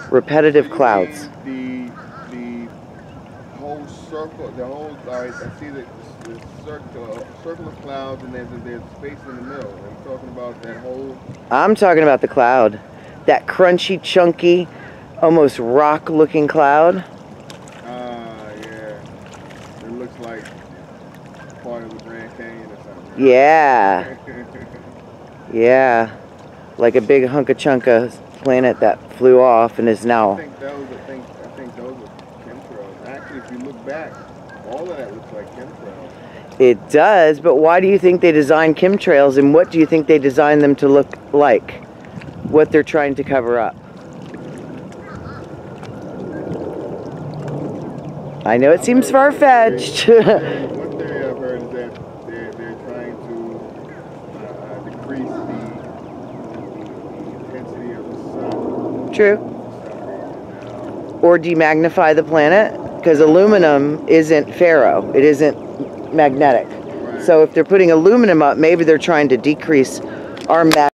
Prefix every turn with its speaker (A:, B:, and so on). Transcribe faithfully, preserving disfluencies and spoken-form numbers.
A: repetitive clouds.
B: The, the whole circle, the whole, I, I see the, the circle, circle of clouds, and there's, there's space in the middle. I'm talking about that whole...
A: I'm talking about the cloud. That crunchy, chunky, almost rock-looking cloud.
B: Ah, yeah. It looks like part of the Grand Canyon or something.
A: Yeah. Yeah. Like a big hunka chunka planet that flew off and is now...
B: I think those, I think, I think those are chemtrails. Actually, if you look back, all of that looks like chemtrails.
A: It does, but why do you think they designed chemtrails, and what do you think they designed them to look like? What they're trying to cover up? I know it seems far-fetched.
B: One theory I've heard is that they're, they're trying to uh, decrease the, the intensity of the sun.
A: True. Or demagnify the planet, because aluminum isn't ferro. It isn't magnetic.
B: Right.
A: So if they're putting aluminum up, maybe they're trying to decrease our mag